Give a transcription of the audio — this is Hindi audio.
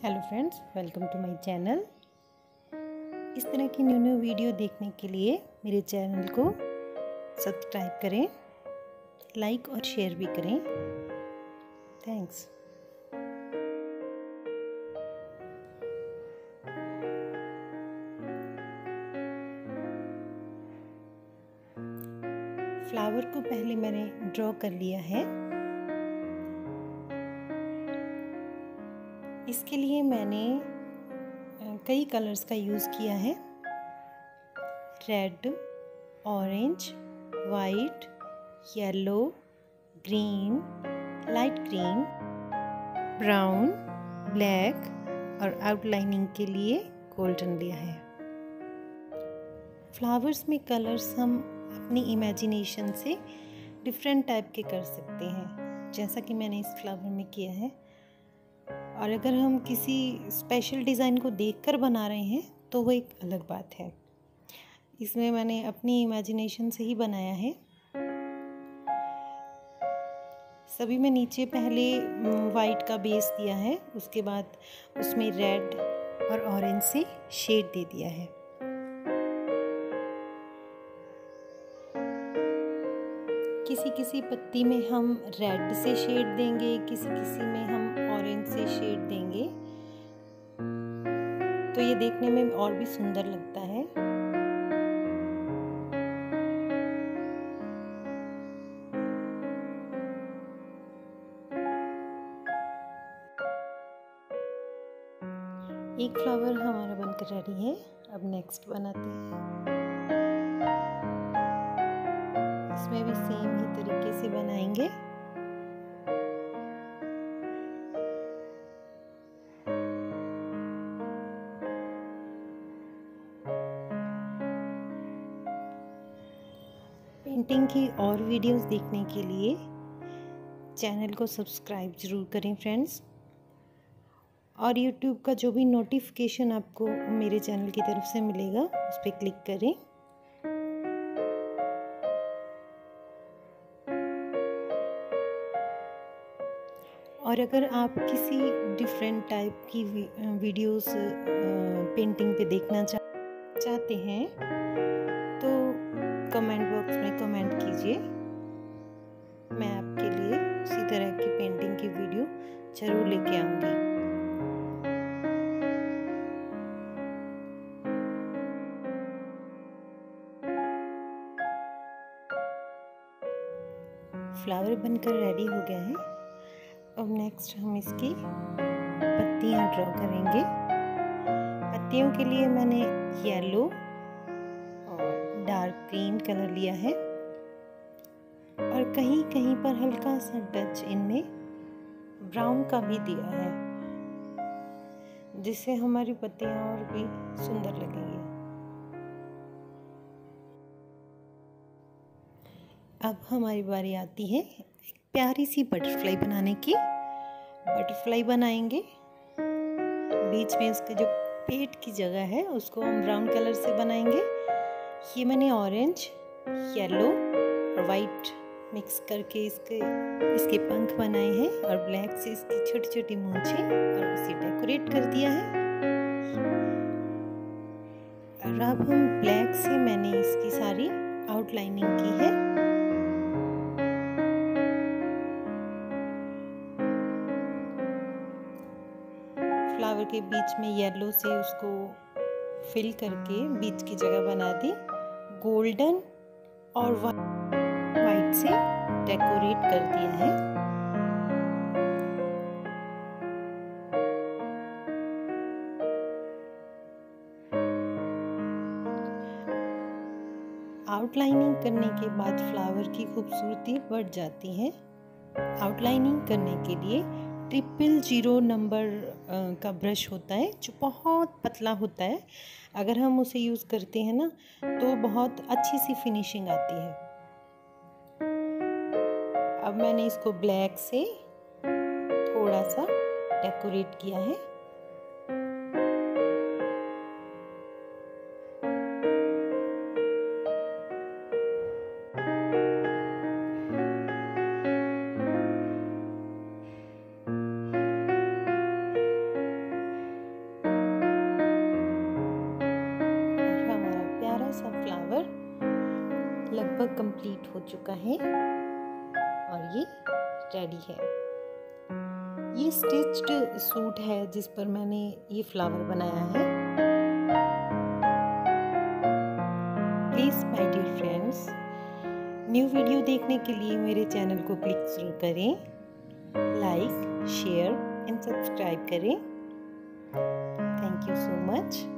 Hello friends, welcome to my channel. इस तरह की न्यू वीडियो देखने के लिए मेरे चैनल को सब्सक्राइब करें, लाइक और शेयर भी करें। थैंक्स। फ्लावर को पहले मैंने ड्रॉ कर लिया है। इसके लिए मैंने कई कलर्स का यूज़ किया है। Red, orange, white, yellow, green, light green, brown, black और आउटलाइनिंग के लिए गोल्डन लिया है। फ्लावर्स में कलर्स हम अपनी इमेजिनेशन से डिफरेंट टाइप के कर सकते हैं, जैसा कि मैंने इस फ्लावर में किया है। और अगर हम किसी स्पेशल डिज़ाइन को देखकर बना रहे हैं तो वो एक अलग बात है। इसमें मैंने अपनी इमेजिनेशन से ही बनाया है। सभी में नीचे पहले वाइट का बेस दिया है, उसके बाद उसमें रेड और ऑरेंज से शेड दे दिया है। किसी किसी पत्ती में हम रेड से शेड देंगे, किसी किसी में हम ऑरेंज से शेड देंगे, तो ये देखने में और भी सुंदर लगता है। एक फ्लावर हमारा बनकर रेडी है। अब नेक्स्ट बनाते हैं। इसमें भी सेम ही तरीके से बनाएंगे। पेंटिंग की और वीडियोस देखने के लिए चैनल को सब्सक्राइब ज़रूर करें फ्रेंड्स। और YouTube का जो भी नोटिफिकेशन आपको मेरे चैनल की तरफ से मिलेगा उस पर क्लिक करें। और अगर आप किसी डिफरेंट टाइप की वीडियोस पेंटिंग पे देखना चाहते हैं तो कमेंट बॉक्स में कमेंट कीजिए। मैं आपके लिए उसी तरह की पेंटिंग की वीडियो जरूर लेके आऊँगी। फ्लावर बनकर रेडी हो गया है। अब नेक्स्ट हम इसकी पत्तियाँ ड्रॉ करेंगे। पत्तियों के लिए मैंने येलो और डार्क ग्रीन कलर लिया है और कहीं कहीं पर हल्का सा टच इनमें ब्राउन का भी दिया है, जिससे हमारी पत्तियाँ और भी सुंदर लगेंगी। अब हमारी बारी आती है एक प्यारी सी बटरफ्लाई बनाने की। बटरफ्लाई बनाएंगे। बीच में उसका जो पेट की जगह है उसको हम ब्राउन कलर से बनाएंगे। ये मैंने ऑरेंज, येलो और वाइट मिक्स करके इसके पंख बनाए हैं और ब्लैक से इसकी छोटी छोटी मूंछें और उसे डेकोरेट कर दिया है। और अब हम ब्लैक से मैंने इसकी सारी आउटलाइनिंग की है। फ्लावर के बीच में येलो से उसको फिल करके बीच की जगह बना दी। गोल्डन और वाइट से डेकोरेट कर दिया है। आउटलाइनिंग करने के बाद फ्लावर की खूबसूरती बढ़ जाती है। आउटलाइनिंग करने के लिए 000 नंबर का ब्रश होता है जो बहुत पतला होता है। अगर हम उसे यूज़ करते हैं ना तो बहुत अच्छी सी फिनिशिंग आती है। अब मैंने इसको ब्लैक से थोड़ा सा डेकोरेट किया है। कंप्लीट हो चुका है और ये रेडी है। ये स्टिच्ड सूट है जिस पर मैंने ये फ्लावर बनाया है। Please my dear friends, new video देखने के लिए मेरे चैनल को क्लिक जरूर करें, लाइक, शेयर एंड सब्सक्राइब करें। Thank you so much.